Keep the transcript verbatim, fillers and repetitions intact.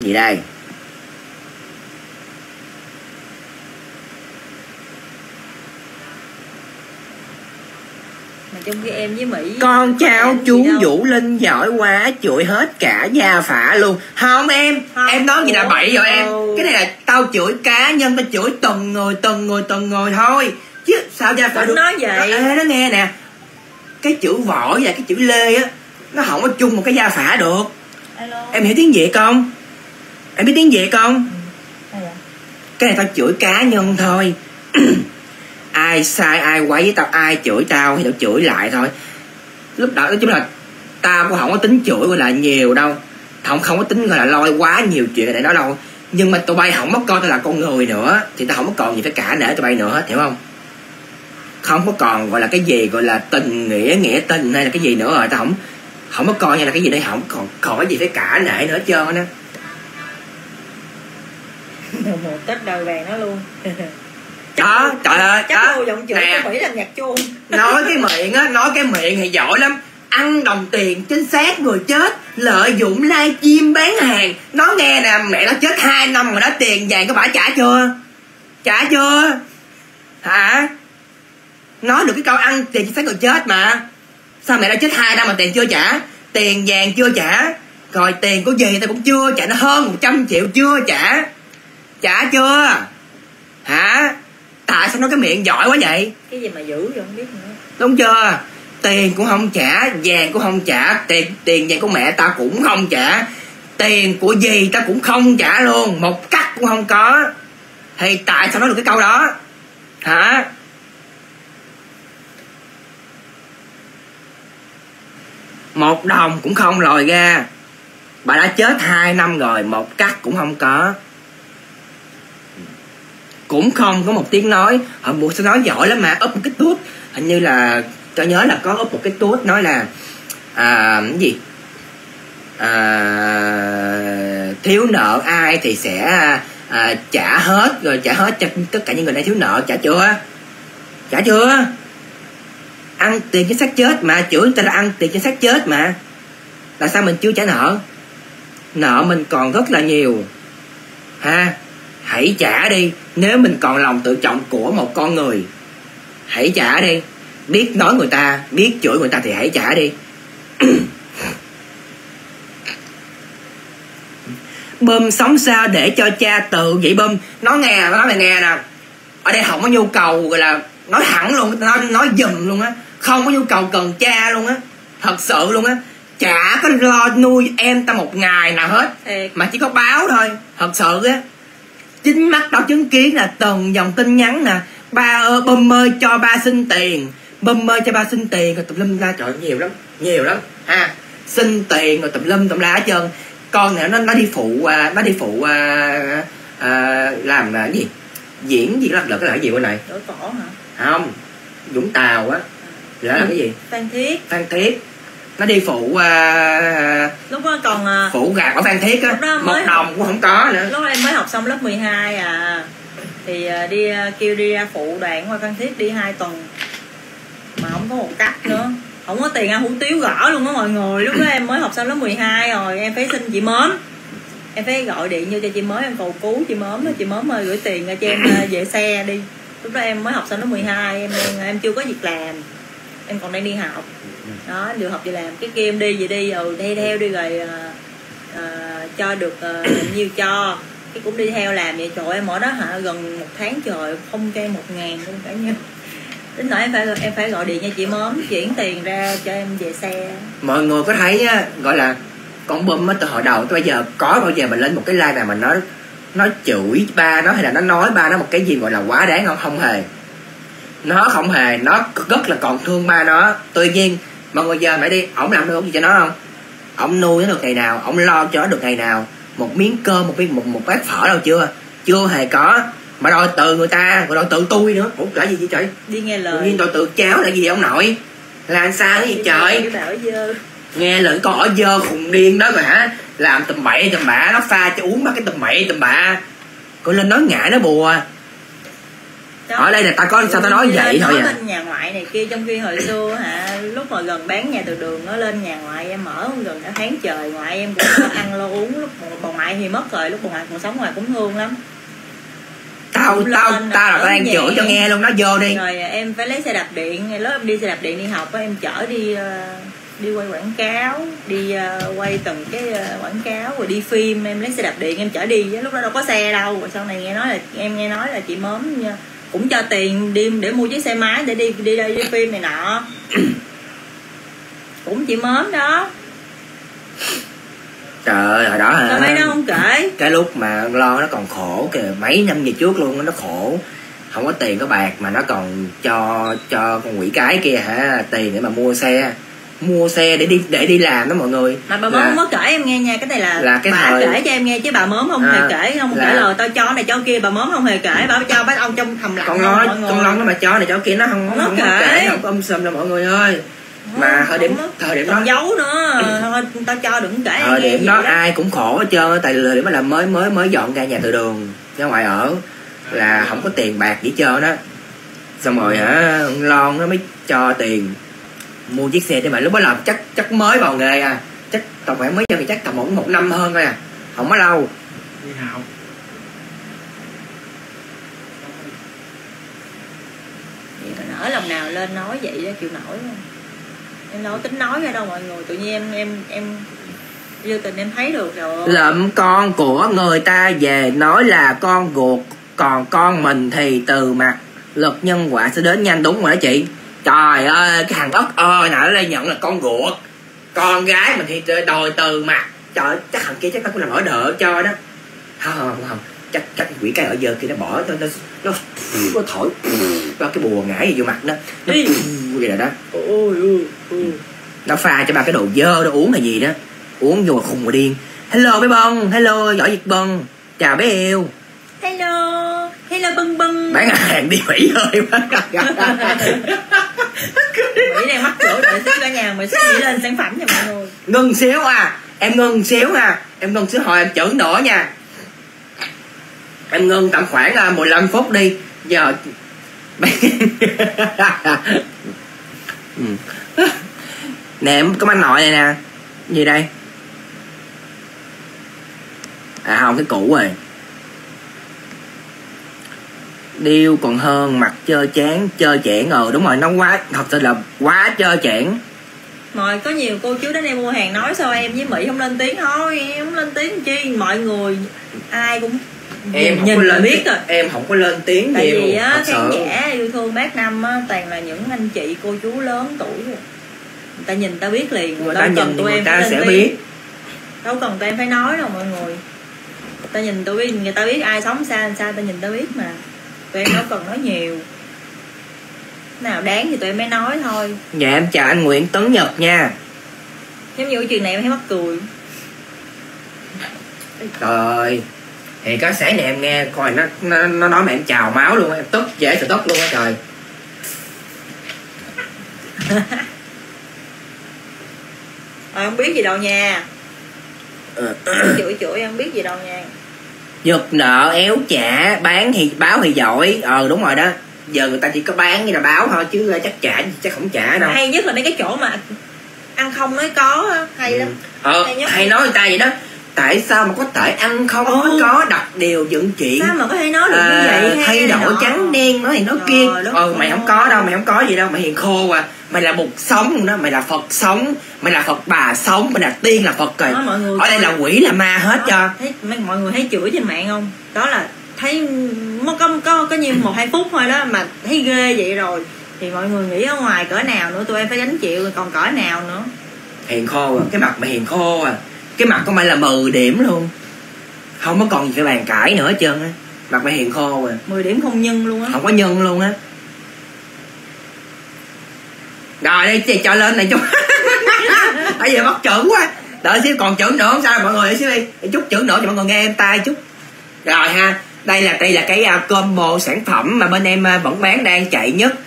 Gì đây? Mà trong khi em với Mỹ con cháu chú Vũ Linh giỏi quá, chửi hết cả gia phả luôn. Không em, không. Em nói gì là bậy rồi em. Cái này là tao chửi cá nhân, tao chửi từng người, từng người, từng người thôi. Chứ sao gia phả được? Nói vậy. Ê, nó nghe nè. Cái chữ võ và cái chữ lê á, nó không có chung một cái gia phả được. Hello. Em hiểu tiếng Việt không? Em biết tiếng Việt không? Ừ. Cái này tao chửi cá nhân thôi. Ai sai ai quấy với tao, ai chửi tao thì tao chửi lại thôi. Lúc đó nói chung là tao cũng không có tính chửi gọi là nhiều đâu, không không có tính gọi là lôi quá nhiều chuyện để nói đâu. Nhưng mà tụi bay không có coi tao là con người nữa thì tao không có còn gì phải cả nể tụi bay nữa hết, hiểu không? Không có còn gọi là cái gì gọi là tình nghĩa, nghĩa tình hay là cái gì nữa rồi. Tao không không có coi như là cái gì đây, không còn còn cái gì phải cả nể nữa hết trơn á. Một tết đời vàng nó luôn. Đó, trời ơi, chắc đó, đâu giọng chửi có Mỹ làm nhạc chuông. Nói cái miệng á, nói cái miệng thì giỏi lắm. Ăn đồng tiền chính xác người chết, lợi dụng livestream bán hàng. Nói nghe nè, mẹ nó chết hai năm rồi đó, tiền vàng có bả trả chưa? Trả chưa? Hả? Nói được cái câu ăn tiền chính xác người chết mà. Sao mẹ nó chết hai năm mà tiền chưa trả? Tiền vàng chưa trả, rồi tiền của gì ta cũng chưa trả, nó hơn một trăm triệu chưa trả. Trả chưa? Hả? Tại sao nói cái miệng giỏi quá vậy? Cái gì mà dữ vậy không biết nữa. Đúng chưa? Tiền cũng không trả, vàng cũng không trả, tiền tiền vàng của mẹ tao cũng không trả, tiền của dì tao cũng không trả luôn, một cắt cũng không có. Thì tại sao nói được cái câu đó? Hả? Một đồng cũng không lòi ra. Bà đã chết hai năm rồi, một cắt cũng không có, cũng không có một tiếng nói. Họ buộc sẽ nói giỏi lắm mà, úp một cái tuốt. Hình như là cho nhớ là có úp một cái tuốt nói là à, cái gì à, thiếu nợ ai thì sẽ à, trả hết, rồi trả hết cho tất cả những người đang thiếu nợ. Trả chưa? Trả chưa? Ăn tiền chính xác chết mà, chửi người ta là ăn tiền chính xác chết mà. Là sao mình chưa trả nợ? Nợ mình còn rất là nhiều ha. Hãy trả đi. Nếu mình còn lòng tự trọng của một con người, hãy trả đi. Biết nói người ta, biết chửi người ta thì hãy trả đi. Bum sống sao để cho cha tự vậy Bum? Nó nghe, nó nói mày nghe nè. Ở đây không có nhu cầu gọi là nói thẳng luôn, nói, nói dùm luôn á. Không có nhu cầu cần cha luôn á. Thật sự luôn á. Chả có lo nuôi em ta một ngày nào hết. Thiệt. Mà chỉ có báo thôi. Thật sự á. Chính mắt tao chứng kiến là từng dòng tin nhắn nè. Ba ơi, Bum ơi cho ba xin tiền, Bum ơi cho ba xin tiền, rồi tùm lum la. Trời nhiều lắm, nhiều lắm ha. Xin tiền rồi tùm lum tùm la hết trơn. Con này nó nó đi phụ nó đi phụ à, à, làm là cái gì, diễn gì lật lật cái là cái gì bên này Đổi Cỏ hả? Không, Vũng Tàu á. Đó là cái gì? Phan Thiết. Phan Thiết. Nó đi phụ à, lúc đó còn à, phụ gạt ở Phan Thiết á, một đồng học, cũng không có nữa. Lúc đó em mới học xong lớp mười hai à, thì à, đi à, kêu đi ra phụ đoạn qua Phan Thiết đi hai tuần mà không có một cắt nữa, không có tiền ăn hủ tiếu gõ luôn đó mọi người. Lúc đó em mới học xong lớp mười hai rồi, em phải xin chị Mớm, em phải gọi điện vô cho chị Mớm, em cầu cứu chị Mớm, chị Mớm ơi gửi tiền ra cho em về xe đi. Lúc đó em mới học xong lớp mười hai, em em chưa có việc làm, em còn đang đi học đó, được học đi làm. Cái kia em đi gì đi rồi theo theo đi rồi à, à, cho được à, nhiêu cho cái cũng đi theo làm vậy. Trời em ở đó hả gần một tháng trời không cho em một ngàn luôn cả nhân. Đến nỗi em phải em phải gọi điện cho chị Mớm chuyển tiền ra cho em về xe. Mọi người có thấy á, gọi là con Bum á, từ hồi đầu tới bây giờ có bao giờ mình lên một cái live nào mà nó nó chửi ba nó hay là nó nói ba nó một cái gì gọi là quá đáng không? Không hề. Nó không hề, nó rất là còn thương ba nó. Tuy nhiên mọi người giờ mày đi, ổng làm được gì cho nó không? Ổng nuôi nó được ngày nào, ổng lo cho nó được ngày nào, một miếng cơm, một miếng một một bát phở đâu chưa? Chưa hề có. Mà đòi từ người ta, rồi đòi tự tôi nữa. Ủa là gì vậy trời? Đi nghe lời. Tự nhiên đòi tự cháo là gì vậy ông nội? Là sao cái gì trời? Nghe lời con ở dơ khùng điên đó rồi hả? Làm tùm bậy tùm bạ, nó pha cho uống ba cái tùm bậy tùm bạ. Coi lên nói ngại nó bùa. Đó. Ở đây là ta có sao ta nói vậy thôi à. Bên nhà ngoại này kia, trong khi hồi xưa hả, lúc mà gần bán nhà từ đường nó lên nhà ngoại em ở gần cả tháng trời, ngoại em cũng lo ăn lo uống, lúc bà ngoại thì mất rồi, lúc bà ngoại còn sống ngoài cũng thương lắm. Tao tao tao là tao đang chửi cho nghe luôn, nó vô đi. Rồi em phải lấy xe đạp điện, lúc em đi xe đạp điện đi học em chở đi uh, đi quay quảng cáo, đi uh, quay từng cái uh, quảng cáo rồi đi phim, em lấy xe đạp điện em chở đi, lúc đó đâu có xe đâu. Rồi sau này nghe nói là em nghe nói là chị Mớm nha, cũng cho tiền đi để mua chiếc xe máy để đi đi đây đi phim này nọ. Cũng chị Mớm đó. Trời ơi, hồi đó hả? Sao mấy đó không kể? Cái lúc mà lo nó còn khổ kìa, mấy năm về trước luôn nó khổ. Không có tiền có bạc mà nó còn cho cho con quỷ cái kia hả, tiền để mà mua xe. Mua xe để đi để đi làm đó mọi người. Mà bà Mớm không có kể em nghe nha, cái này là, là cái bà thời... kể cho em nghe chứ bà Mớm không à, hề kể, không là... kể lời tao cho này cho kia, bà Mớm không hề kể, bà cho bác ông trong thầm lặng. Con nói con nói mà cho này cho kia nó không, không, không, không kể, không có âm sùm đâu mọi người ơi. Mà thời điểm thời điểm đó giấu nữa thôi, tao cho đừng kể. Thời điểm đó, đó ai cũng khổ hết trơn, tại thời điểm đó là mới mới mới dọn ra nhà từ đường ra ngoài ở, là không có tiền bạc gì trơn đó. Xong rồi hả, Lon nó mới cho tiền mua chiếc xe để mà lúc đó làm chắc chắc mới vào nghề à, chắc tầm khoảng mới cho thì chắc tầm một một năm hơn thôi à, không có lâu. Đi học. Vậy mà nở lòng nào lên nói vậy đó, chịu nổi không? Em đâu có tính nói ra đâu mọi người, tự nhiên em em em vô tình em thấy được rồi. Lượm con của người ta về nói là con ruột, còn con mình thì từ mặt lực nhân quả sẽ đến nhanh, đúng rồi đó chị. Trời ơi, cái thằng ốc ơi nào nó đây nhận là con ruột, con gái mình thì đòi từ mặt. Trời, chắc thằng kia chắc tao cũng làm ở đỡ cho đó. Không không không, chắc chắc quỷ cái ở giờ kia nó bỏ nó nó nó, nó thổi vào cái bùa ngải vô mặt nó, nó vậy rồi đó. Ôi ôi, nó pha cho ba cái đồ dơ nó uống là gì đó, uống vô khùng mà điên. Hello bé Bông, hello Võ Việt Bân, chào bé yêu. Hello, hello Bân Bân. Bán hàng đi Mỹ ơi. Mỹ đang mắc chỗ đợi xíu cả nhà mình sẽ nghĩ lên sản phẩm cho mọi người. Ngưng xíu à, em ngưng xíu à, em ngưng xíu hồi em chửi nữa nha. Em ngưng tầm khoảng mười lăm phút đi. Giờ ừ. Nè em có anh nội này nè. Gì đây? À không, cái cũ rồi. Điêu còn hơn, mặt trơ chán, trơ chẽn. Ờ đúng rồi, nó quá, thật sự là quá trơ chẽn. Mọi có nhiều cô chú đến em mua hàng nói sao em với Mỹ không lên tiếng, thôi em không lên tiếng chi, mọi người ai cũng em nhìn không có lên biết rồi. Em không có lên tiếng tại nhiều, vì á khán sự. giả yêu thương bác Năm á toàn là những anh chị cô chú lớn tuổi rồi, người ta nhìn ta biết liền, người ta nhìn tụi người em ta sẽ tiếng. biết, đâu cần tụi em phải nói đâu mọi người, người ta nhìn tôi biết, người ta biết ai sống xa làm sao, ta nhìn ta biết mà, tụi em đâu cần nói nhiều, nào đáng thì tụi em mới nói thôi. Dạ em chào anh Nguyễn Tấn Nhật nha. Giống như cái chuyện này em thấy mắc cười. Trời ơi, thì có sáng này em nghe coi nó nó, nó nói mà em trào máu luôn, em tức dễ sợ tức luôn á trời. Rồi không biết gì đâu nha. Chửi chửi em biết gì đâu nha. Giật nợ éo trả, bán thì báo thì giỏi. Ờ đúng rồi đó, giờ người ta chỉ có bán như là báo thôi chứ chắc trả chắc không trả đâu. Hay nhất là mấy cái chỗ mà ăn không nói có hay ừ. lắm. Ờ hay, hay nói người ta vậy đó. Tại sao mà có thể ăn không nói ừ. có, đặt điều dựng chuyện, sao mà có thể nói được à, như vậy, thay đổi trắng đen nói thì nói kia. Ờ mày không có đâu, mày không có gì đâu, mày hiền khô à, mày là bụt sống đó, mày là Phật sống, mày là Phật bà sống, mày là tiên là Phật rồi. Đó, ở đây là quỷ là ma hết. Đó, cho thấy mọi người thấy chửi trên mạng không, đó là thấy có có có như một hai phút thôi đó mà thấy ghê vậy rồi, thì mọi người nghĩ ở ngoài cỡ nào nữa, tụi em phải gánh chịu còn cỡ nào nữa. Hiền khô à, cái mặt mày hiền khô à, cái mặt của mày là mười điểm luôn, không có còn gì phải bàn cãi nữa hết trơn á, mặt mày hiền khô à, mười điểm không nhân luôn á, không có nhân luôn á. Rồi đây chị cho lên này chút. Bây giờ mắc chữ quá, đợi xíu còn chữ nữa không sao mọi người, để xíu đi chút chữ nữa cho mọi người nghe em tai chút. Rồi ha, đây là đây là cái combo sản phẩm mà bên em vẫn bán đang chạy nhất.